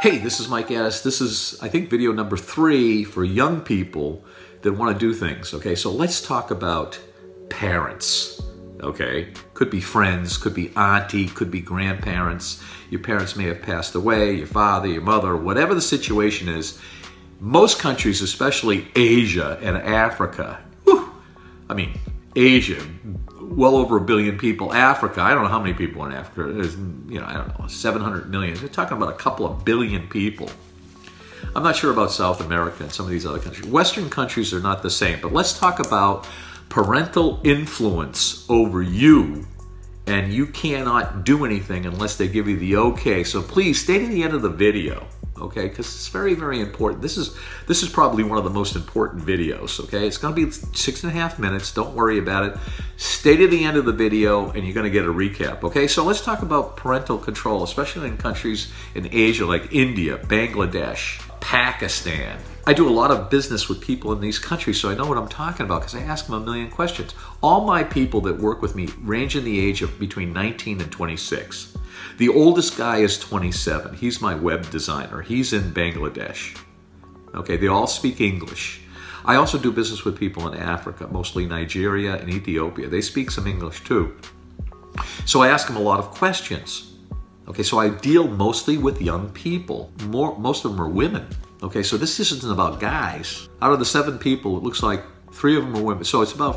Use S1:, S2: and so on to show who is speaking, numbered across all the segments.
S1: Hey, this is Mike Addis. This is, I think, video number 3 for young people that want to do things, okay? So let's talk about parents, okay? Could be friends, could be auntie, could be grandparents. Your parents may have passed away, your father, your mother, whatever the situation is. Most countries, especially Asia and Africa, Asia, well over 1 billion people. Africa, I don't know how many people in Africa. There's, I don't know, 700 million. We're talking about a couple of billion people. I'm not sure about South America and some of these other countries. Western countries are not the same, but let's talk about parental influence over you, and you cannot do anything unless they give you the okay. So please stay to the end of the video, okay? Because it's very, very important. This is probably one of the most important videos, okay? It's going to be 6.5 minutes. Don't worry about it. Stay to the end of the video, and you're going to get a recap, okay? So let's talk about parental control, especially in countries in Asia like India, Bangladesh, Pakistan. I do a lot of business with people in these countries, so I know what I'm talking about because I ask them a million questions. All my people that work with me range in the age of between 19 and 26. The oldest guy is 27. He's my web designer. He's in Bangladesh. Okay, they all speak English. I also do business with people in Africa, mostly Nigeria and Ethiopia. They speak some English too. So I ask them a lot of questions. Okay, so I deal mostly with young people. Most of them are women. Okay, so this isn't about guys. Out of the 7 people, it looks like 3 of them are women. So it's 4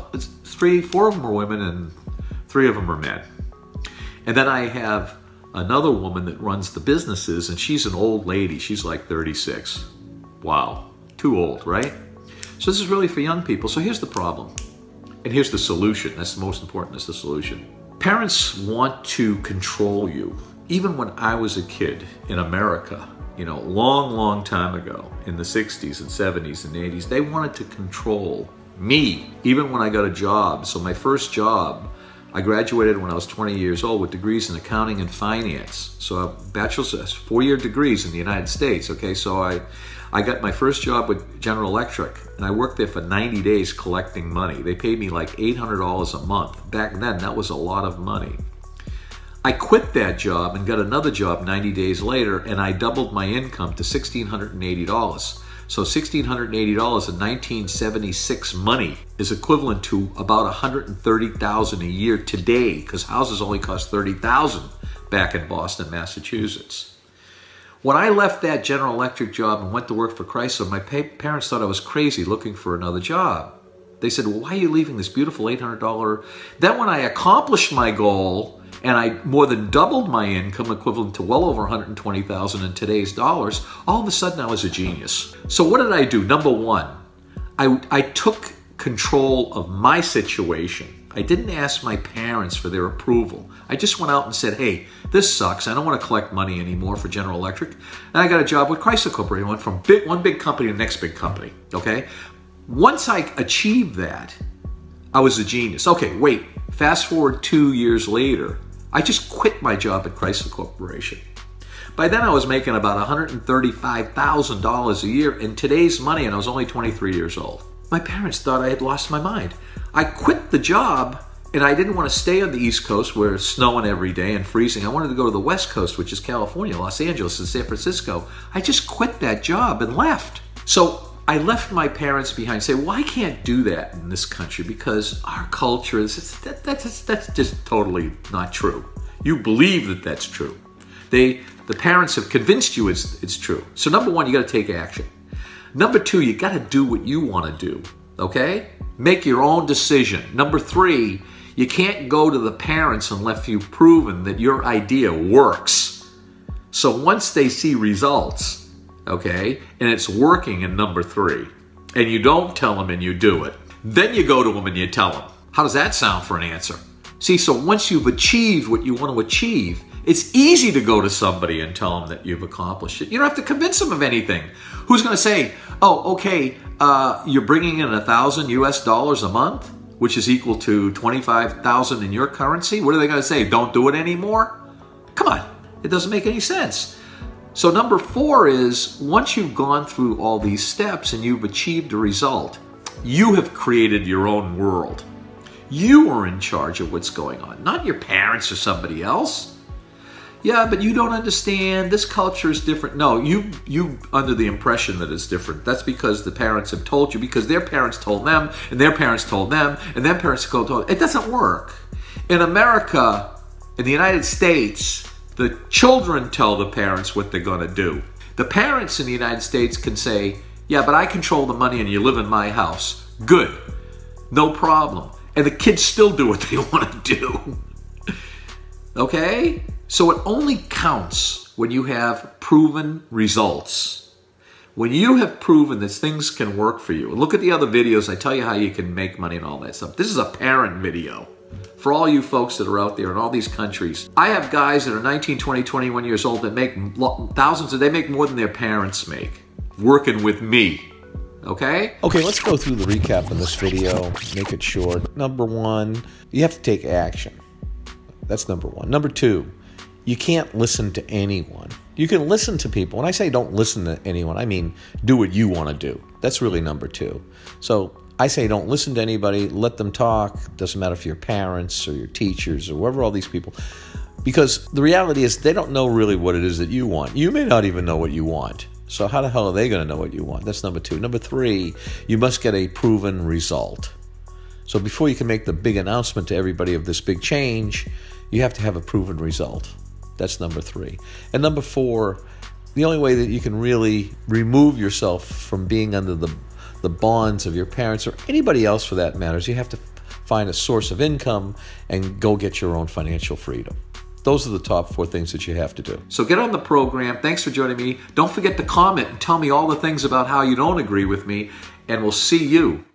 S1: of them are women and 3 of them are men. And then I have another woman that runs the businesses, and she's an old lady. She's like 36. Wow, too old, right? So this is really for young people. So here's the problem, and here's the solution. That's the most important, is the solution. Parents want to control you. Even when I was a kid in America, long time ago, in the 60s and 70s and 80s, they wanted to control me, even when I got a job. So my first job, I graduated when I was 20 years old with degrees in accounting and finance. So a bachelor's, 4-year degrees in the United States, okay? So I got my first job with General Electric, and I worked there for 90 days collecting money. They paid me like $800 a month. Back then, that was a lot of money. I quit that job and got another job 90 days later, and I doubled my income to $1,680. So $1,680 in 1976 money is equivalent to about $130,000 a year today, because houses only cost $30,000 back in Boston, Massachusetts. When I left that General Electric job and went to work for Chrysler, my parents thought I was crazy looking for another job. They said, well, why are you leaving this beautiful $800? Then when I accomplished my goal, and I more than doubled my income, equivalent to well over $120,000 in today's dollars, all of a sudden I was a genius. So what did I do? Number one, I took control of my situation. I didn't ask my parents for their approval. I just went out and said, hey, this sucks. I don't want to collect money anymore for General Electric. And I got a job with Chrysler Corporation. I went from one big company to the next big company, okay? Once I achieved that, I was a genius. Okay, wait, fast forward 2 years later, I just quit my job at Chrysler Corporation. By then I was making about $135,000 a year in today's money, and I was only 23 years old. My parents thought I had lost my mind. I quit the job, and I didn't want to stay on the East Coast where it's snowing every day and freezing. I wanted to go to the West Coast, which is California, Los Angeles, and San Francisco. I just quit that job and left. So I left my parents behind. Say, well, I can't do that in this country because our culture is, that's just totally not true. You believe that that's true. The parents have convinced you it's true. So number one, you got to take action. Number two, you got to do what you want to do, okay? Make your own decision. Number three, you can't go to the parents unless you've proven that your idea works. So once they see results, okay, and it's working in number three, and you don't tell them and you do it, then you go to them and you tell them. How does that sound for an answer? See, so once you've achieved what you want to achieve, it's easy to go to somebody and tell them that you've accomplished it. You don't have to convince them of anything. Who's going to say, oh, okay, you're bringing in $1,000 US a month, which is equal to 25,000 in your currency? What are they going to say? Don't do it anymore? Come on, it doesn't make any sense. So number 4 is, once you've gone through all these steps and you've achieved a result, you have created your own world. You are in charge of what's going on, not your parents or somebody else. yeah, but you don't understand. This culture is different. No, you under the impression that it's different. That's because the parents have told you, because their parents told them, and their parents told them, and their parents told them. It doesn't work. In America, in the United States, the children tell the parents what they're going to do. The parents in the United States can say, yeah, but I control the money and you live in my house. Good. No problem. And the kids still do what they want to do. Okay? So it only counts when you have proven results. When you have proven that things can work for you. Look at the other videos. I tell you how you can make money and all that stuff. This is a parent video. For all you folks that are out there in all these countries. I have guys that are 19, 20, 21 years old that make thousands, they make more than their parents make. Working with me. Okay?
S2: Okay, let's go through the recap in this video. Make it short. Number one, you have to take action. That's number one. Number two, you can't listen to anyone. You can listen to people. When I say don't listen to anyone, I mean do what you want to do. That's really number two. So I say don't listen to anybody. Let them talk. Doesn't matter if you're parents or your teachers or whoever, all these people. Because the reality is they don't know really what it is that you want. You may not even know what you want. So how the hell are they going to know what you want? That's number two. Number three, you must get a proven result. So before you can make the big announcement to everybody of this big change, you have to have a proven result. That's number three. And number four, the only way that you can really remove yourself from being under the bonds of your parents or anybody else for that matter is you have to find a source of income and go get your own financial freedom. Those are the top four things that you have to do.
S1: So get on the program. Thanks for joining me. Don't forget to comment and tell me all the things about how you don't agree with me, and we'll see you